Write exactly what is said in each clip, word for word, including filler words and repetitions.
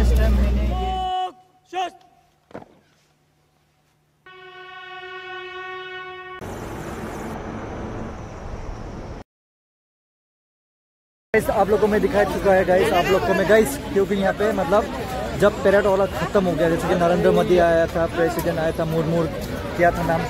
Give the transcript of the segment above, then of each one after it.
First time मैंने guys आप लोग को मैं दिखा चुका है गाइस आप लोग को मैं गाइस, क्योंकि यहाँ पे मतलब जब परेड वाला खत्म हो गया, जैसे कि नरेंद्र मोदी आया था, प्रेसिडेंट आया था, मुर्मू क्या था नाम,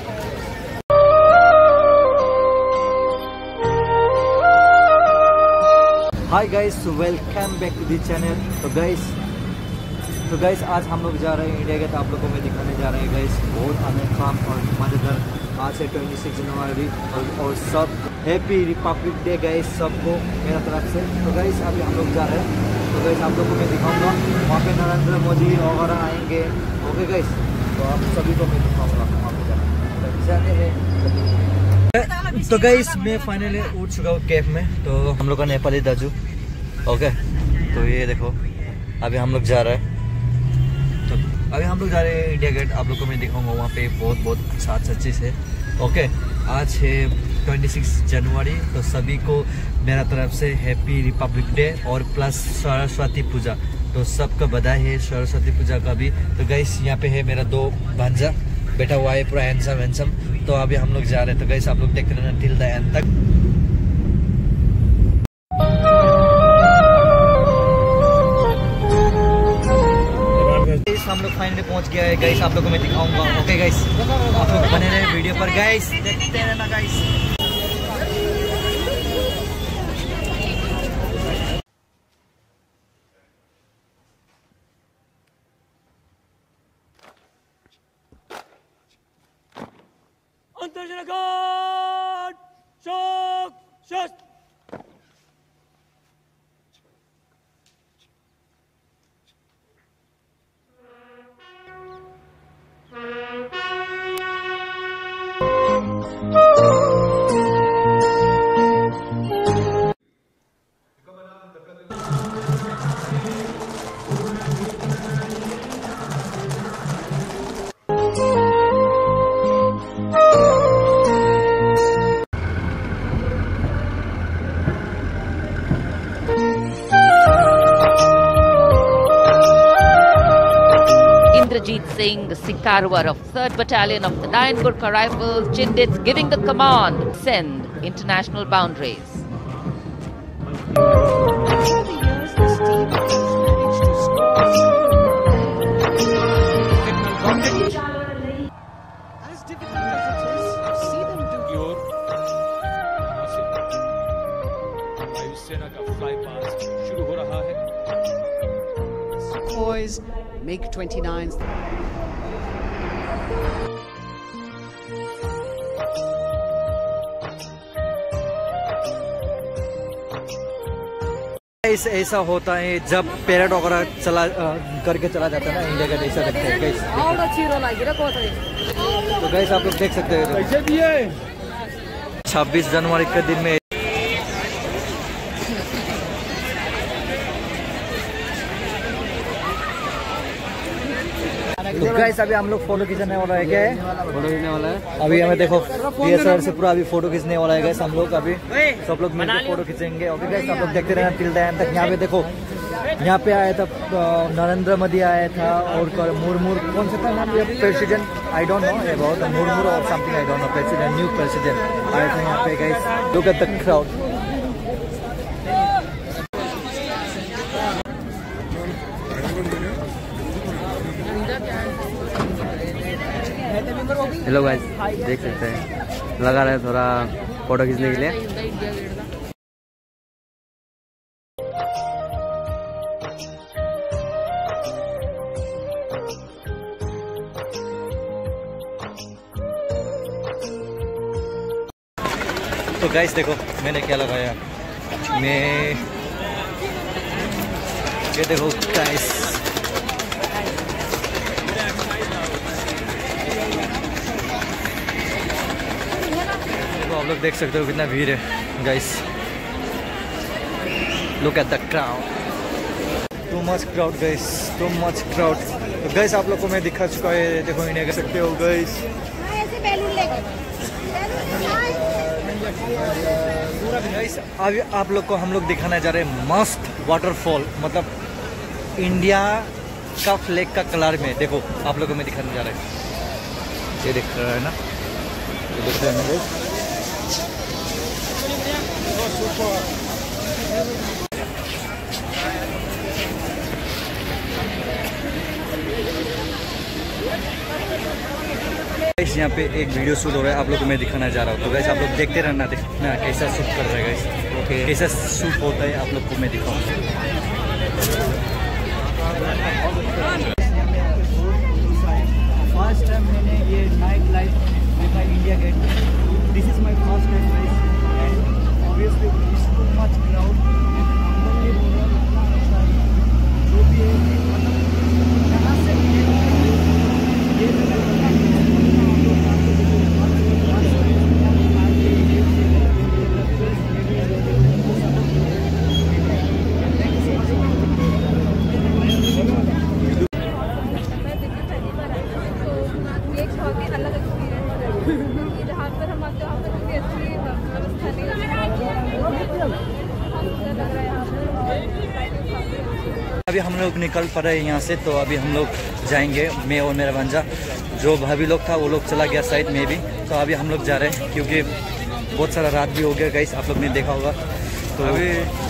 hi guys welcome back to the channel. तो गाइस तो गाइस आज हम लोग जा रहे हैं इंडिया गेट, आप लोग को मैं दिखाने जा रहे हैं गाइस बहुत अनोखा और मजेदार। आज से छब्बीस जनवरी और, और सब हैप्पी रिपब्लिक डे गाइस सबको मेरा तरफ से। तो गाइस अभी हम लोग जा रहे हैं, तो गाइस आप लोग को मैं दिखाऊंगा वहाँ पे नरेंद्र मोदी वगैरह आएंगे। ओके गाइस, तो आप सभी को मैं दिखाऊंगा वहाँ पे जाने हैं। तो गाइस मैं फाइनली उठ चुका हूँ कैफ में, तो हम लोग का नेपाली दाजू। ओके तो ये देखो अभी हम लोग जा रहे हैं, तो अभी हम लोग जा रहे हैं इंडिया गेट, आप लोग को मैं दिखाऊंगा वहाँ पे बहुत बहुत अच्छा अच्छा चीज़ है। ओके आज है छब्बीस जनवरी, तो सभी को मेरा तरफ से हैप्पी रिपब्लिक डे और प्लस सरस्वती पूजा, तो सबका बधाई है सरस्वती पूजा का भी। तो गाइस यहाँ पे है मेरा दो भांजा बैठा हुआ है पूरा हैंडसम हैंडसम। तो अभी हम लोग जा रहे हैं, तो गाइस आप लोग देखते रहना टिल द एंड तक। हम लोग फाइनली पहुंच गया है गाइस, आप लोगों को मैं दिखाऊंगा। ओके गाइस आप लोग बने रहे वीडियो पर गाइस, देखते रहना गाइस। अंतर्जनकाट शोक शस्त्र Indrajit Singh, Sikarwar of third Battalion of the ninth Gurkha Rifles, Chindits, giving the command, send international boundaries. As difficult as it is, see them do your वायुसेना का फ्लाई पास्ट शुरू हो रहा है। Sukhoi MiG twenty-nines. गाइस ऐसा होता है जब पैरेड वगैरह चला करके चला जाता है ना इंडिया गेट, ऐसा लगता है गाइस। तो गाइस आप लोग देख सकते हैं छब्बीस जनवरी के दिन में तो गाइस अभी हम लोग फोटो खींचने वाला है। क्या है फोटो खींचने वाला है अभी हमें देखो डीएसएलआर से पूरा अभी फोटो खींचने वाला है गाइस हम लोग। अभी सब लोग मिलकर फोटो खींचेंगे। ओके गाइस आप लोग देखते रहना टिल द एंड तक। यहाँ पे देखो यहाँ पे आया था नरेंद्र मोदी आया था और मुर्मू कौन सा था नाम president I don't know about Murmu और something I don't know president new president आया था यहाँ पे guys. Look at the crowd. Hello guys देख सकते हैं लगा रहे थोड़ा फोटो खींचने के लिए। तो गाइस देखो मैंने क्या लगाया, मैं ये देखो गाइस आप लोग देख सकते हो कितना भीड़ है guys. Look at the crowd, too much crowd guys, too much crowd. तो गाइस आप लोग को मैं दिखा चुका है, देखो इंडिया कर सकते हो गाइस। गाइस अभी आप लोग को हम लोग दिखाने जा रहे हैं मस्त वाटरफॉल, मतलब इंडिया का फ्लैग का कलर में। देखो आप लोगों को मैं दिखाने जा रहा है, ये दिख रहा है ना, ये दिख रहा है ना गाइस। गाइस यहाँ पे एक वीडियो शूट हो रहा है, आप लोग को मैं दिखाना जा रहा हूँ। तो गाइस आप लोग देखते रहना, देखना कैसा शूट कर रहा है गाइस। ओके, कैसा शूट होता है आप लोग को मैं दिखाऊंगा। फर्स्ट टाइम मैंने ये नाइट लाइफ देखा India gate. This is my first time guys and obviously it's too much crowd जो भी है, मतलब यहाँ से अभी हम लोग निकल पड़े यहाँ से, तो अभी हम लोग जाएंगे, मैं और मेरा भांजा। जो भाभी लोग था वो लोग चला गया साइड में भी, तो अभी हम लोग जा रहे हैं क्योंकि बहुत सारा रात भी हो गया गाइस, आप लोग ने देखा होगा। तो अभी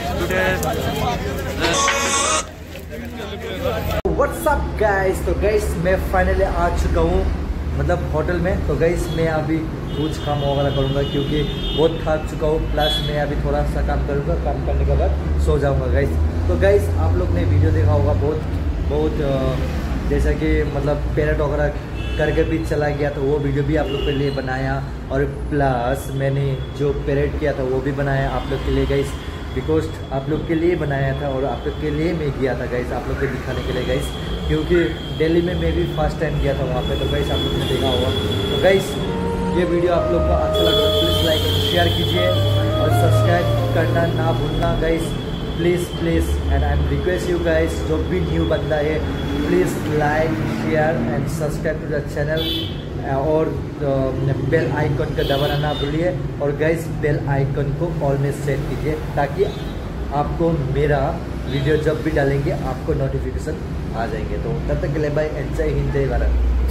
व्हाट्स अप गाइस, तो गाइस मैं फाइनली आ चुका हूँ मतलब होटल में। तो गाइस मैं अभी कुछ काम वगैरह करूँगा क्योंकि बहुत थक चुका हूँ, प्लस मैं अभी थोड़ा सा काम करूँगा, काम करने के बाद सो जाऊँगा गाइस। तो गाइस आप लोग ने वीडियो देखा होगा, बहुत बहुत जैसा कि मतलब पैरेट वगैरह करके भी चला गया, तो वो वीडियो भी आप लोग के लिए बनाया, और प्लस मैंने जो पैरेट किया था वो भी बनाया आप लोग के लिए गाइस, बिकॉज आप लोग के लिए बनाया था और आप लोग के लिए मैं गया था गाइस, आप लोग को दिखाने के लिए गाइस, क्योंकि दिल्ली में मैं भी फर्स्ट टाइम गया था वहाँ पे। तो गाइस आप लोग ने देखा होगा। तो गाइस ये वीडियो आप लोग को अच्छा लगा प्लीज़ लाइक एंड शेयर कीजिए और सब्सक्राइब करना ना भूलना guys, please please. And I am request you guys, जो भी न्यू बंदा है please like share and subscribe to the channel, और बेल आइकन का दबाना ना भूलिए, और गाइस बेल आइकन को ऑल में सेट कीजिए ताकि आपको मेरा वीडियो जब भी डालेंगे आपको नोटिफिकेशन आ जाएंगे। तो तब तक के लिए बाय एंड जय हिंद जय भारत।